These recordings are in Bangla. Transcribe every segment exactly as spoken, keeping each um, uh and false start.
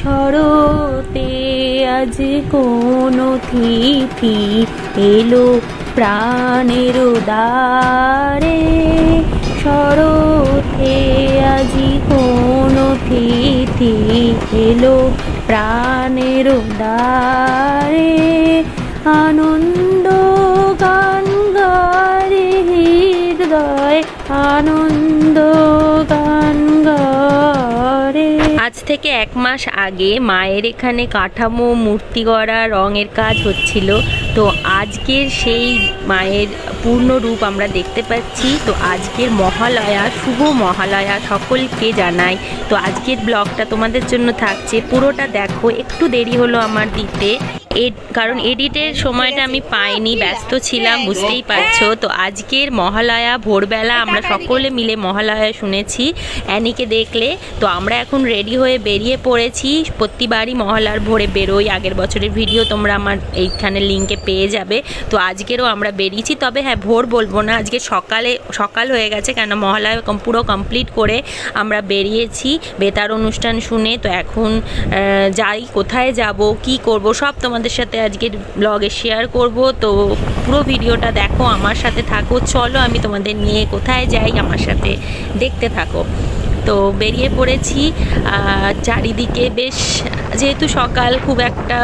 শরতে আজ কোন তিথি এলো প্রাণের দ্বারে, শরতে আজি কোন তিথি এলো প্রাণের দ্বারে, আনন্দ গান গারে হৃদয় আনন্দ গান গারে। আজ থেকে এক মাস আগে মায়ের এখানে কাঠামো মূর্তি গড়া রঙের কাজ হচ্ছিল। তো আজকের সেই মায়ের পূর্ণ রূপ আমরা দেখতে পাচ্ছি। তো আজকের মহালয়া, শুভ মহালয়া সকলকে জানাই। তো আজকের ব্লগটা তোমাদের জন্য থাকছে, পুরোটা দেখো। একটু দেরি হলো আমার দিতে, কারণ এডিটের সময়টা আমি পাইনি, ব্যস্ত ছিলাম, বুঝতেই পারছো। তো আজকের মহালয়া ভোরবেলা আমরা সকলে মিলে মহালয়া শুনেছি অ্যানিকে দেখলে। তো আমরা এখন রেডি হয়ে বেরিয়ে পড়েছি। প্রতিবারই মহালয়ার ভোরে বেরোই, আগের বছরের ভিডিও তোমরা আমার এইখানে লিঙ্কে পেয়ে যাবে। তো আজকেরও আমরা বেরিয়েছি, তবে হ্যাঁ ভোর বলবো না, আজকে সকালে সকাল হয়ে গেছে, কেন মহালয়া পুরো কমপ্লিট করে আমরা বেরিয়েছি বেতার অনুষ্ঠান শুনে। তো এখন যাই, কোথায় যাব, কি করব, সব তোমাদের সাথে আজকের ব্লগে শেয়ার করব। তো পুরো ভিডিওটা দেখো, আমার সাথে থাকো। চলো আমি তোমাদের নিয়ে কোথায় যাই আমার সাথে দেখতে থাকো। তো বেরিয়ে পড়েছি, চারিদিকে বেশ, যেহেতু সকাল খুব একটা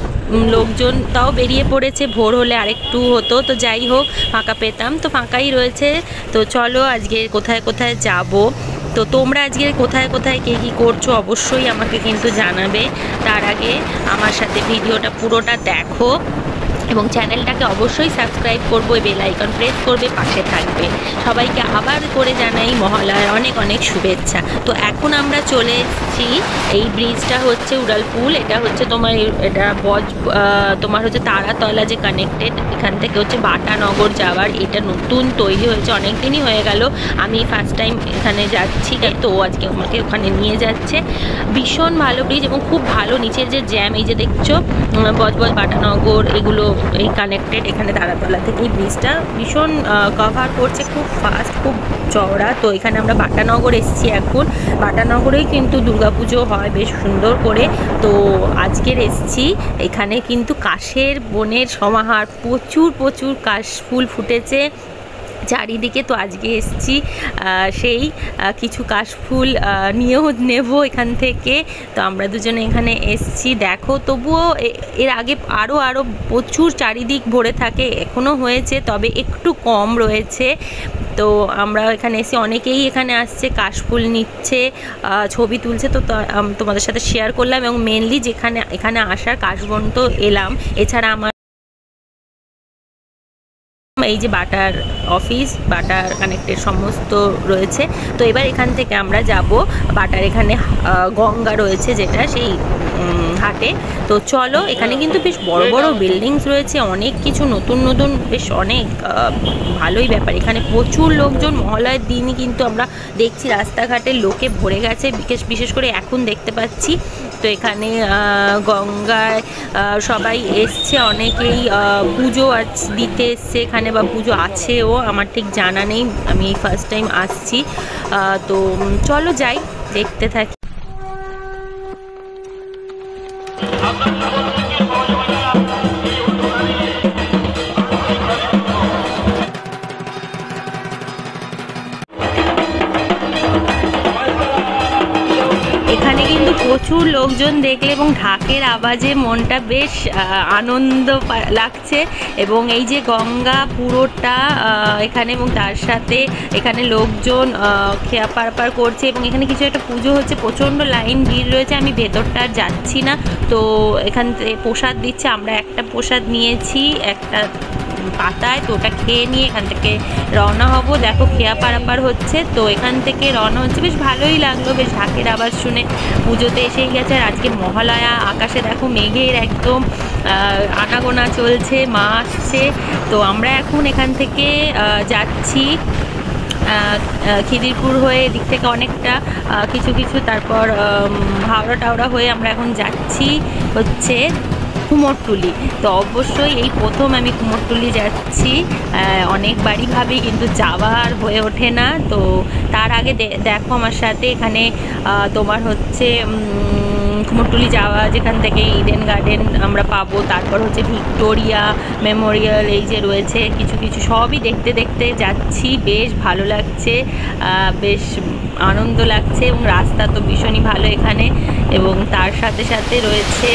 লোকজন তাও বেরিয়ে পড়েছে, ভোর হলে আরেকটু হতো। তো যাই হোক, ফাঁকা পেতাম, তো ফাঁকাই রয়েছে। তো চলো আজকে কোথায় কোথায় যাব। তো তোমরা আজকে কোথায় কোথায় কে কী করছো অবশ্যই আমাকে কিন্তু জানাবে। তার আগে আমার সাথে ভিডিওটা পুরোটা দেখো এবং চ্যানেলটাকে অবশ্যই সাবস্ক্রাইব করবো, বেল আইকন প্রেস করবে, পাশে থাকবে। সবাইকে আবার করে জানাই মহালয়ার অনেক অনেক শুভেচ্ছা। তো এখন আমরা চলে এসেছি, এই ব্রিজটা হচ্ছে উড়ালপুল, এটা হচ্ছে তোমার, এটা বজ তোমার হচ্ছে তারাতলা যে কানেক্টেড, এখান থেকে হচ্ছে বাটানগর যাওয়ার। এটা নতুন তৈরি হয়েছে, অনেক দিনই হয়ে গেল, আমি ফার্স্ট টাইম এখানে যাচ্ছি। তো আজকে আমাকে ওখানে নিয়ে যাচ্ছে। ভীষণ ভালো ব্রিজ এবং খুব ভালো, নিচের যে জ্যাম, এই যে দেখছো বজবজ বাটানগর এগুলো এই কানেক্টেড এখানে তারাতলা থেকে। এই ব্রিজটা ভীষণ কভার করছে, খুব ফাস্ট, খুব চওড়া। তো এখানে আমরা বাটানগর এসেছি এখন। বাটানগরেই কিন্তু দুর্গাপুজো হয় বেশ সুন্দর করে। তো আজকের এসেছি এখানে কিন্তু কাশের বনের সমাহার, প্রচুর প্রচুর কাশ ফুল ফুটেছে চারিদিকে। তো আজকে এসছি সেই কিছু কাশফুল নিয়েও নেব এখান থেকে। তো আমরা দুজনে এখানে এসছি, দেখো। তবুও এর আগে আরও আরও প্রচুর চারিদিক ভরে থাকে, এখনও হয়েছে, তবে একটু কম রয়েছে। তো আমরা এখানে এসে অনেকেই এখানে আসছে, কাশফুল নিচ্ছে, ছবি তুলছে। তো তোমাদের সাথে শেয়ার করলাম, এবং মেনলি যেখানে এখানে আসার কাশবন তো এলাম, এছাড়া আমার এই যে বাটার অফিস, বাটার কানেক্টের সমস্ত রয়েছে। তো এবার এখান থেকে আমরা যাব বাটার, এখানে গঙ্গা রয়েছে যেটা, সেই হাটে। তো চলো, এখানে কিন্তু বেশ বড় বড় বিল্ডিংস রয়েছে, অনেক কিছু নতুন নতুন, বেশ অনেক ভালোই ব্যাপার। এখানে প্রচুর লোকজন, মহালয়ার দিনই কিন্তু আমরা দেখছি রাস্তাঘাটে লোকে ভরে গেছে, বিশেষ বিশেষ করে এখন দেখতে পাচ্ছি। তো এখানে গঙ্গায় সবাই এসছে, অনেকেই পুজো দিতে এসছে এখানে, বা পুজো আছেও, আমার ঠিক জানা নেই, আমি ফার্স্ট টাইম আসছি। তো চলো যাই, দেখতে থাকি। এখানে কিন্তু প্রচুর লোকজন দেখলে, এবং ঢাকের আওয়াজে মনটা বেশ আনন্দ লাগছে। এবং এই যে গঙ্গা পুরোটা এখানে, এবং তার সাথে এখানে লোকজন খেয়া পার করছে, এবং এখানে কিছু একটা পুজো হচ্ছে, প্রচণ্ড লাইন ভিড় রয়েছে। আমি ভেতরটা আর যাচ্ছি না। তো এখান থেকে প্রসাদ দিচ্ছে, আমরা একটা প্রসাদ নিয়েছি একটা পাতায়। তো ওটা খেয়ে নিয়ে এখান থেকে রওনা হব। দেখো খেয়া পারাপার হচ্ছে, তো এখান থেকে রওনা হচ্ছে। বেশ ভালোই লাগলো, বেশ ঢাকের আওয়াজ শুনে। পুজোতে এসেই গেছে, আর আজকে মহালয়া, আকাশে দেখো মেঘের একদম আনাগোনা চলছে, মা আসছে। তো আমরা এখন এখান থেকে যাচ্ছি খিদিরপুর হয়ে, এদিক থেকে অনেকটা কিছু কিছু, তারপর হাওড়া টাওড়া হয়ে আমরা এখন যাচ্ছি হচ্ছে কুমোরটুলি। তো অবশ্যই এই প্রথম আমি কুমোরটুলি যাচ্ছি, অনেকবারই ভাবি কিন্তু যাওয়ার হয়ে ওঠে না। তো তার আগে দেখো আমার সাথে এখানে তোমার হচ্ছে কুমোরটুলি যাওয়া, যেখান থেকে ইডেন গার্ডেন আমরা পাবো, তারপর হচ্ছে ভিক্টোরিয়া মেমোরিয়াল, এই যে রয়েছে কিছু কিছু সবই দেখতে দেখতে যাচ্ছি। বেশ ভালো লাগছে, বেশ আনন্দ লাগছে এবং রাস্তা তো ভীষণই ভালো এখানে। এবং তার সাথে সাথে রয়েছে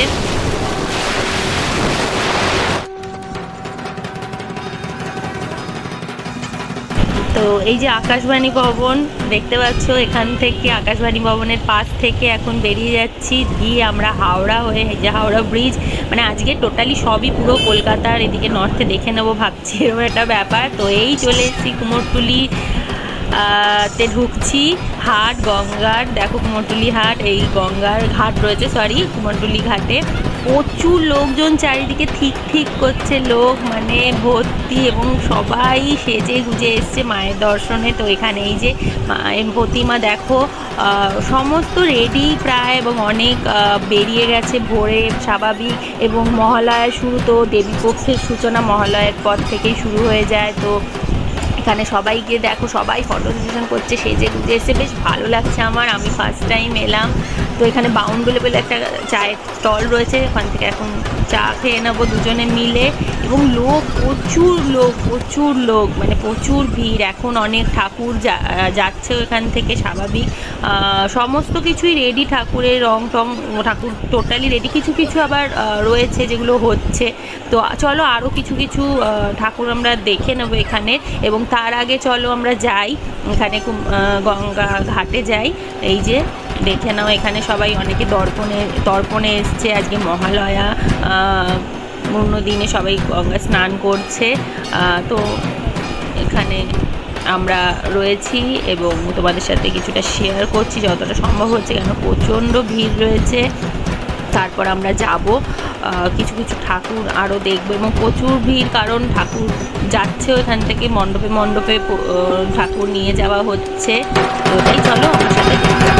তো এই যে আকাশবাণী ভবন দেখতে পাচ্ছ, এখান থেকে আকাশবাণী ভবনের পাশ থেকে এখন বেরিয়ে যাচ্ছি, দিয়ে আমরা হাওড়া হয়ে, যে হাওড়া ব্রিজ, মানে আজকে টোটালি সবই পুরো কলকাতার এদিকে নর্থে দেখে নেবো ভাবছি, এরকম একটা ব্যাপার। তো এই চলে এসেছি কুমোরটুলি তে ঢুকছি, হাট গঙ্গার, দেখো কুমোরটুলি হাট, এই গঙ্গার ঘাট রয়েছে, সরি কুমোরটুলি ঘাটে প্রচুর লোকজন চারিদিকে ঠিক ঠিক করছে লোক, মানে ভর্তি, এবং সবাই সেজে গুজে এসছে মায়ের দর্শনে। তো এখানে এই যে মায়ের প্রতিমা দেখো, সমস্ত রেডি প্রায়, এবং অনেক বেরিয়ে গেছে ভোরে স্বাভাবিক। এবং মহালয়া শুরু, তো দেবীপক্ষের সূচনা মহালয়ার পর থেকেই শুরু হয়ে যায়। তো এখানে সবাইকে দেখো, সবাই ফটো সেশন করছে, সেজে গুজে এসে বেশ ভালো লাগছে আমার। আমি ফার্স্ট টাইম এলাম। তো এখানে বাউন্ডুলে বলে একটা চায়ের স্টল রয়েছে, ওখান থেকে এখন চা খেয়ে নেবো দুজনে মিলে। এবং লোক প্রচুর লোক প্রচুর লোক মানে প্রচুর ভিড়। এখন অনেক ঠাকুর যাচ্ছে এখান থেকে, স্বাভাবিক। সমস্ত কিছুই রেডি, ঠাকুরের রং টং, ঠাকুর টোটালি রেডি। কিছু কিছু আবার রয়েছে যেগুলো হচ্ছে। তো চলো আরও কিছু কিছু ঠাকুর আমরা দেখে নেবো এখানে। এবং তার আগে চলো আমরা যাই এখানে গঙ্গা ঘাটে যাই। এই যে দেখে নাও, এখানে সবাই অনেকে দর্পণে দর্পণে এসছে, আজকে মহালয়া পূর্ণ দিনে সবাই গঙ্গা স্নান করছে। তো এখানে আমরা রয়েছি এবং তোমাদের সাথে কিছুটা শেয়ার করছি যতটা সম্ভব হচ্ছে, কেন প্রচণ্ড ভিড় রয়েছে। তারপর আমরা যাব, কিছু কিছু ঠাকুর আরও দেখবো, এবং প্রচুর ভিড়, কারণ ঠাকুর যাচ্ছে ওখান থেকে মণ্ডপে মণ্ডপে ঠাকুর নিয়ে যাওয়া হচ্ছে। তো ওটাই, চলো আমার সাথে।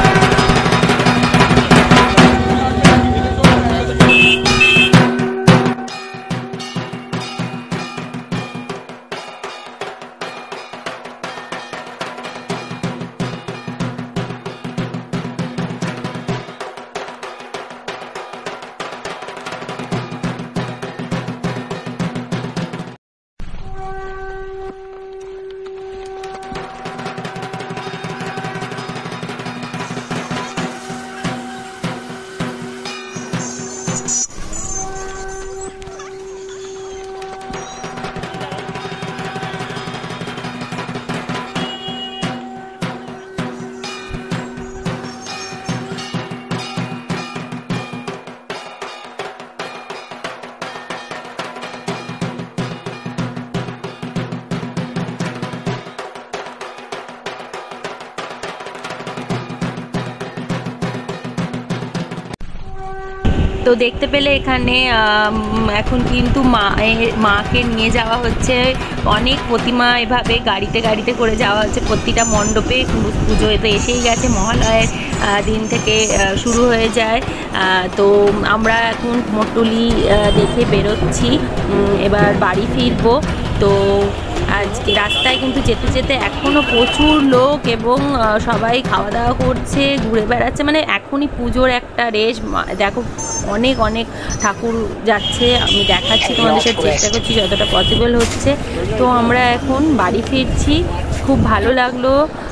তো দেখতে পেলে এখানে এখন কিন্তু মা মাকে নিয়ে যাওয়া হচ্ছে, অনেক প্রতিমা এভাবে গাড়িতে গাড়িতে করে যাওয়া হচ্ছে প্রতিটা মণ্ডপে। পুজো তো এসেই গেছে, মহালয়ের দিন থেকে শুরু হয়ে যায়। তো আমরা এখন কুমোরটুলি দেখে বেরোচ্ছি, এবার বাড়ি ফিরবো। তো আজকে রাস্তায় কিন্তু যেতে যেতে এখনও প্রচুর লোক, এবং সবাই খাওয়া দাওয়া করছে, ঘুরে বেড়াচ্ছে, মানে এখনই পুজোর একটা রেশ। দেখো অনেক অনেক ঠাকুর যাচ্ছে, আমি দেখাচ্ছি তোমাদের সাথে, চেষ্টা করছি যতটা পসিবল হচ্ছে। তো আমরা এখন বাড়ি ফিরছি, খুব ভালো লাগলো,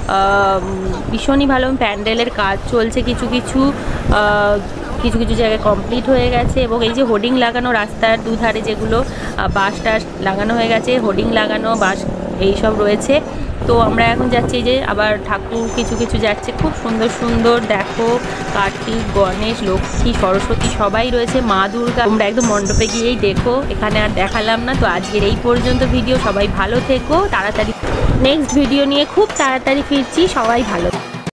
ভীষণই ভালো। প্যান্ডেলের কাজ চলছে কিছু কিছু কিছু কিছু জায়গায় কমপ্লিট হয়ে গেছে। এবং এই যে হোর্ডিং লাগানো রাস্তার দুধারে, যেগুলো বাস টাস লাগানো হয়ে গেছে, হোর্ডিং লাগানো বাস এইসব রয়েছে। তো আমরা এখন যাচ্ছি, যে আবার ঠাকুর কিছু কিছু যাচ্ছে, খুব সুন্দর সুন্দর। দেখো কার্তিক, গণেশ, লক্ষ্মী, সরস্বতী সবাই রয়েছে, মা দুর্গা। তোমরা একদম মণ্ডপে গিয়েই দেখো, এখানে আর দেখালাম না। তো আজকের এই পর্যন্ত ভিডিও, সবাই ভালো থেকো, তাড়াতাড়ি নেক্সট ভিডিও নিয়ে খুব তাড়াতাড়ি ফিরছি, সবাই ভালো।